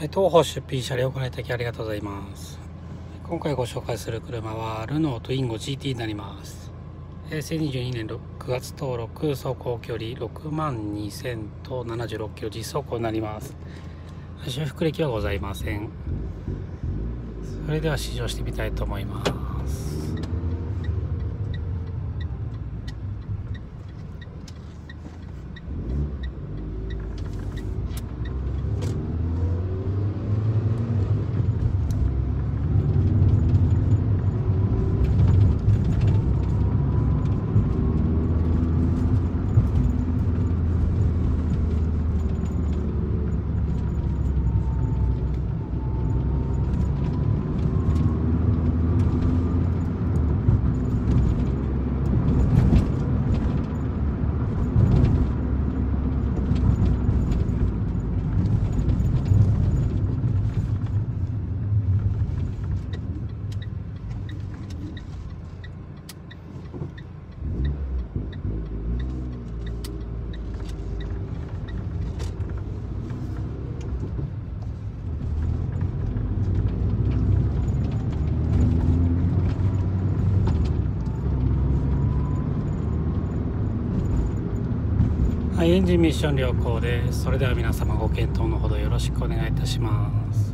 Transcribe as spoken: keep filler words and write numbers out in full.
はい、東宝出品車両をご覧いただきありがとうございます。今回ご紹介する車はルノートゥインゴ ジーティー になります。へいせいにじゅうにねんくがつ登録、走行距離ろくまんにせんとななじゅうろっキロ、実走行になります。修復歴はございません。それでは試乗してみたいと思います。はい、エンジンミッション良好です。それでは皆様ご検討のほどよろしくお願いいたします。